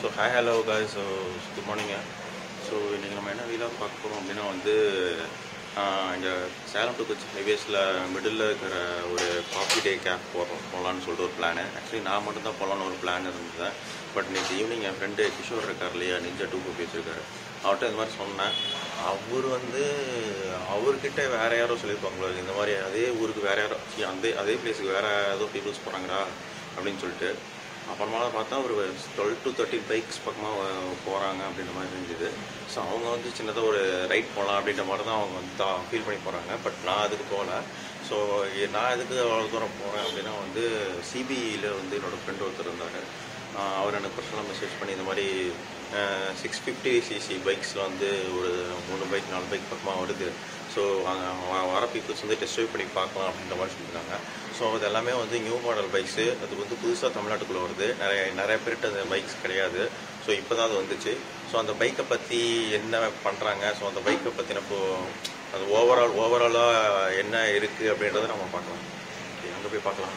So hi hello guys, so good morning. So இன்னைக்கு நம்ம என்ன வீடியோ பார்க்க போறோம் அப்படினா வந்து இந்த சேலம் டு கொச்சி ஹைவேஸ்ல மிடில்ல இருக்கிற ஒரு காஃபி டே கேப் போலாம்னு சொல்லிட்டு ஒரு பிளான். ஆக்சுவலி நான் மட்டும் தான் போலாம்னு ஒரு பிளான் இருந்தது. பட் இன்னைக்கு ஈவினிங் என் ஃப்ரெண்டு கிஷோர் இருக்கார் இல்லையா, நிஞ்சா 2 வச்சிருக்காரு. அவர்கிட்ட இந்த மாதிரி சொன்னேன். அவர் வந்து அவர்கிட்ட வேற யாரோ சொல்லியிருப்பாங்களோ இந்த மாதிரி அதே ஊருக்கு வேற யாரோ அதே பிளேஸுக்கு வேற ஏதோ பீப்புள்ஸ் போகிறாங்கடா அப்படின்னு சொல்லிட்டு. அப்புறமா பார்த்தா ஒரு 12 to 13 பைக்ஸ் பக்கமாக போகிறாங்க அப்படின்ற மாதிரி இருந்துது. ஸோ அவங்க வந்து சின்னதாக ஒரு ரைட் போகலாம் அப்படின்ற மாதிரி தான் அவங்க வந்து ஃபீல் பண்ணி போகிறாங்க. பட் நான் அதுக்கு போகல. ஸோ நான் எதுக்கு அவ்வளோ தூரம் போகிறேன் அப்படின்னா வந்து சிபியில் வந்து என்னோடய ஃப்ரெண்ட் ஒருத்தர் இருந்தார். அவர் எனக்கு பர்சனலாக மெசேஜ் பண்ணி இந்த மாதிரி 650cc பைக்ஸில் வந்து ஒரு 3 பைக் 4 பைக் பக்கமாக வருது. ஸோ வர பீப்புள்ஸ் வந்து டெஸ்ட் ட்ரைவ் பண்ணி பார்க்கலாம் அப்படின்ற மாதிரி சொல்லியிருந்தாங்க. ஸோ அது எல்லாமே வந்து நியூ மாடல் பைக்ஸு. அது வந்து புதுசாக தமிழ்நாட்டுக்குள்ளே வருது. நிறைய பேர்கிட்ட அந்த பைக்ஸ் கிடையாது. ஸோ இப்போ தான் அது வந்துச்சு. ஸோ அந்த பைக்கை பற்றி என்ன பண்ணுறாங்க, ஸோ அந்த பைக்கை பற்றின அது ஓவராலாக என்ன இருக்குது அப்படின்றத நம்ம பார்க்கலாம். ஓகே, அங்கே போய் பார்க்கலாம்.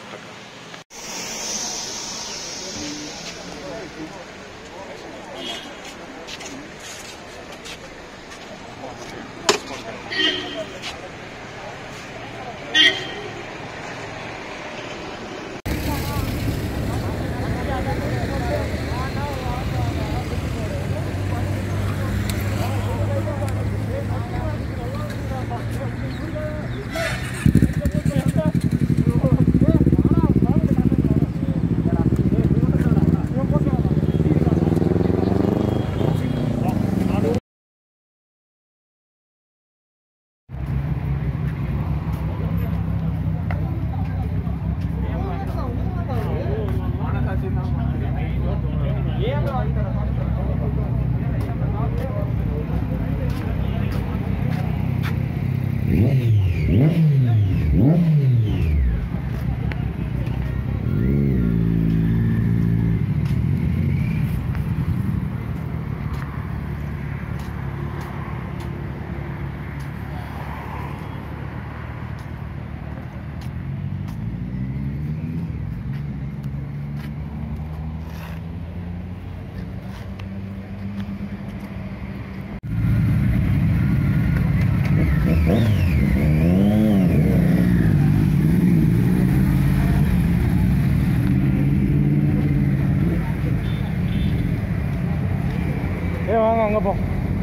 வாங்க அங்கே போ.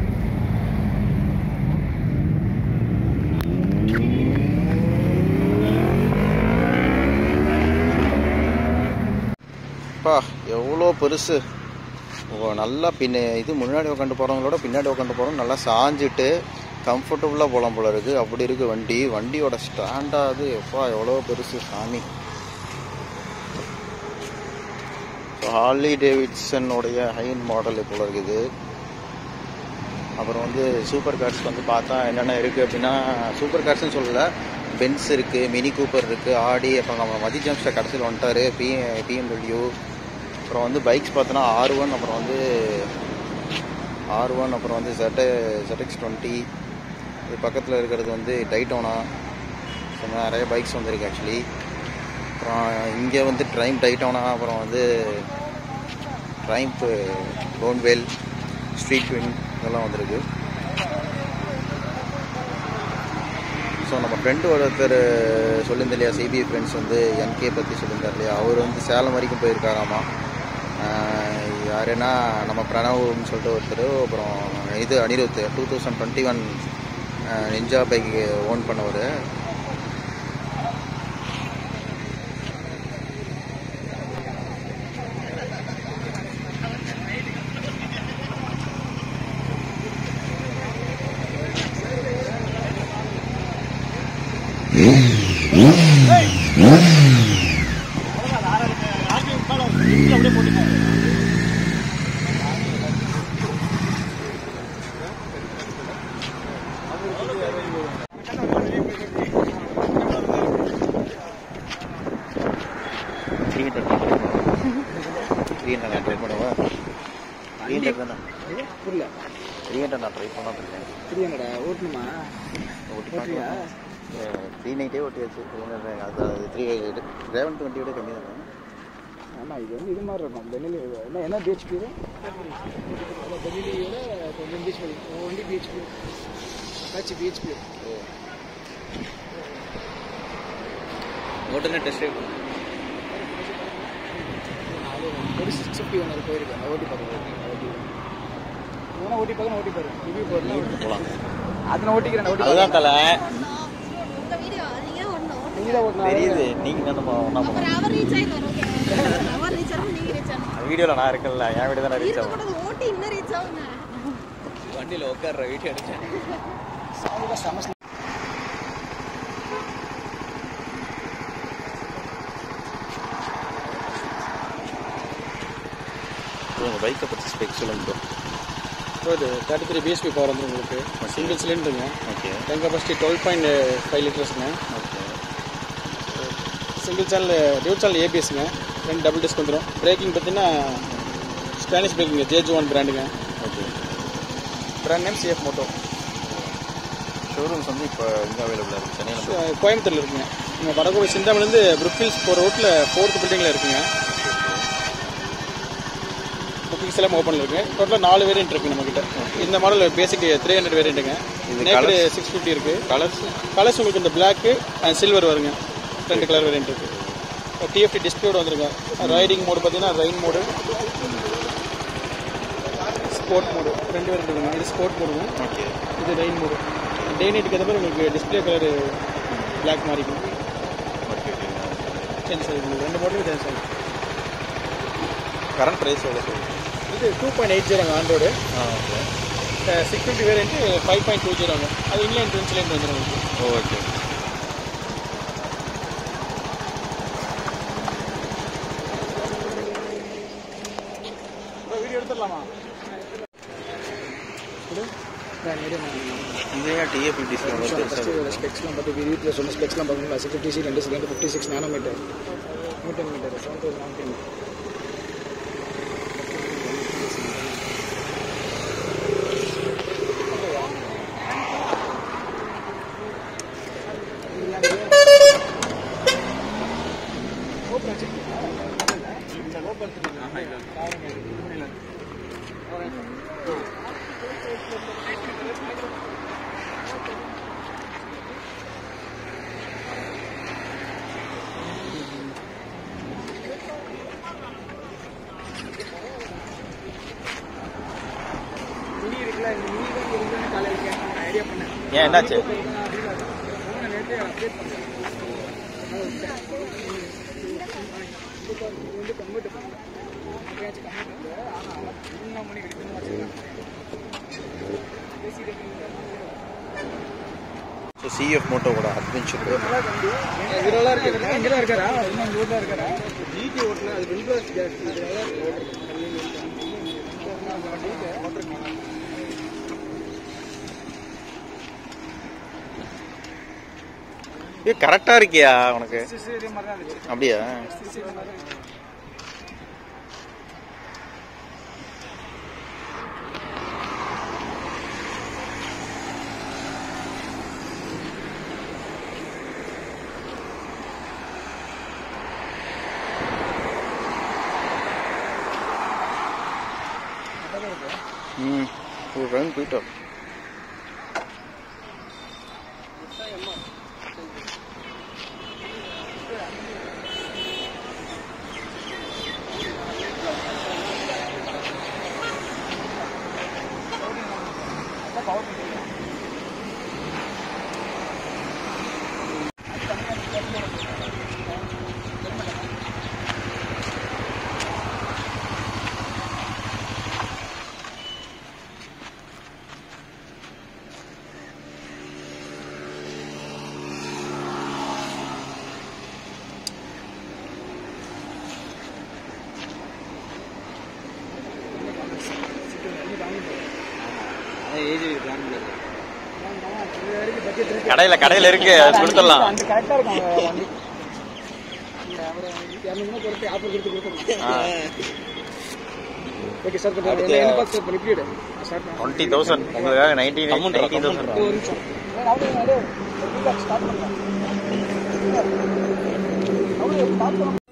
பா எவ்வளோ பெருசு. நல்லா இது முன்னாடி உட்காந்து போகிறவங்களோட பின்னாடி உட்காந்து போகிறோம். நல்லா சாஞ்சிட்டு கம்ஃபர்டபுளாக போகலாம் போல இருக்குது. அப்படி இருக்குது வண்டியோட ஸ்டாண்டாக. அது எப்பா எவ்வளோ பெருசு சாமி. ஹார்லி டேவிட்சனுடைய ஹைன் மாடல் போல இருக்குது. அப்புறம் வந்து சூப்பர் கார்ஸ் வந்து பார்த்தா என்னென்ன இருக்குது அப்படின்னா, சூப்பர் கார்ஸ்ன்னு சொல்லலை, பென்ஸ் இருக்குது, மினி கூப்பர் இருக்குது, ஆடி. அப்புறம் நம்ம மதி ஜம்ப்ஸில் கடைசியில் வந்துட்டார் BMW. அப்புறம் வந்து பைக்ஸ் பார்த்தோன்னா R1, அப்புறம் வந்து ZX20. இது பக்கத்தில் இருக்கிறது வந்து டைட்டோனா. ஸோ நிறைய பைக்ஸ் வந்துருக்கு ஆக்சுவலி. அப்புறம் இங்கே வந்து டைட்டோனா, அப்புறம் வந்து போன்வேல், ஸ்ட்ரீட் வின் இதெல்லாம் வந்திருக்கு. ஸோ நம்ம ஃப்ரெண்டு ஒருத்தர் சொல்லியிருந்த இல்லையா, சிபி ஃப்ரெண்ட்ஸ் வந்து NK பற்றி சொல்லியிருந்தார் இல்லையா, அவர் வந்து சேலம் வரைக்கும் போயிருக்காராமா. யாருன்னா நம்ம பிரணவ்னு சொல்லிட்டு ஒருத்தர். அப்புறம் இது அனிருத் 2021 நிஞ்சா பைக் ஓன் பண்ணவர். நான் ட்ரை பண்ணாமல் இருக்கேன். 390 ஓட்டியாச்சு. அது ரேவன் 20 விட கம்மி தான். ஆமாம் இது வந்து இது மாதிரி இருக்கும் பெனிலி என்ன பிஹெச்பி பெனிலியோட கொஞ்சம் பிஹெச்பி வண்டி பிஹெச்பி ஆச்சு பிஹெச்பி உடனே டெஸ்ட் ஒரு 650 ஒன்று போயிருக்கேன் ஓட்டி பார்க்க ஓட்டி பார்க்கணும் ஓட்டி பாரு ரிவ்யூ போடலாம் அதனை ஓட்டிக்கிறேன் ஓட்டி அதுதான் தலை தெரியுது வீடியோல நான் இருக்கல என் வீடியோ தான் ரீச் ஆகும் வண்டியில் உட்கார்ற வீடியோ எடுத்தேன் உங்கள் பைக்கை பற்றி ஸ்பெக் சொல்லுங்க இது 33 பிஎஸ்பி பவர் வந்து உங்களுக்கு சிங்கிள் சிலிண்டருங்க ஓகே டேங்க் கெப்பாசிட்டி 12.5 லிட்டர்ஸுங்க okay single channel dual channel ஏபிஎஸ்ங்க 2 டபுள் டிஸ்க் வந்துடும் பிரேக்கிங் பார்த்தீங்கன்னா ஸ்பானிஷ் பிரேக்கிங்க ஜேஜ்1 பிராண்டுங்க okay brand name CFMOTO showrooms வந்து இப்போ எங்கே அவைலபிளாக இருக்குது சென்னையில் கோயம்புத்தூரில் இருக்குங்க நீங்கள் வரக்கூடிய சிந்தாமணிலேருந்து புரூக்ஃபீல்ட்ஸ் போகிற ரோட்டில் 4th பில்டிங்கில் இருக்குங்க புக்கிங்ஸ் எல்லாம் ஓப்பனில் இருக்குது டோட்டலாக 4 வேரியன்ட் இருக்குது நம்மக்கிட்ட இந்த மாடல் பேசிக் 300 வேரியண்ட்டுங்க நேக்கடு 650 இருக்குது கலர்ஸ் உங்களுக்கு இந்த பிளாக்கு அண்ட் சில்வர் வருங்க 2 கலர் வேரியன்ட் இருக்குது TFT டிஸ்பிளேயோடு வந்துருங்க ரைடிங் மோடு பார்த்தீங்கன்னா rain mode sport mode 2 variant இருக்குங்க இது ஸ்போர்ட் மோடுங்க ஓகே இது ரெயின் மோடு டே நைட்டுக்கு ஏற்ற மாதிரி உங்களுக்கு டிஸ்பிளே கலர் பிளாக் மாறிக்கும் ஓகே சேஞ்ச் ஆகிருக்கு 2 மாடலும் சேஞ்ச் ஆகிருக்கு கரண்ட் ப்ரைஸ் எவ்வளோ சொல்லுங்கள் இது 2.80 ஆண்ட்ராய்டு ஓகே 650 வேரியன்ட் 5.20 அது இன்லைன் ட்வின்ஸ்லைன் வந்துடும் உங்களுக்கு ஓகே வீடியோ எடுத்துடலாமா இந்தியா TFT ஸ்பெக்ஸ்லாம் பார்த்து வீடியோவில் சொன்ன ஸ்பெக்ஸ்லாம் பார்த்தீங்கன்னா 650 2 சிலிண்டர் 56 நானோமீட்டர் 110 மீட்டர் 7000 ஏன் என்னாச்சு CFMOTOவோட அட்வென்ச்சர் இதெல்லாம் இருக்கு இங்கெல்லாம் இருக்காரா இன்னும் இந்த ஊர்ல இருக்காரா ஜிடி ஓட்டல அது வில்ட்ரஸ் கேஸ் இது கரெக்டாக இருக்கியா உனக்கு அப்படியா ஒரு ரன் போயிட்டோம் கடையில இருக்கு அது கொடுத்துடலாம் ஓகே சார் 20,000 உங்களுக்காக 19,000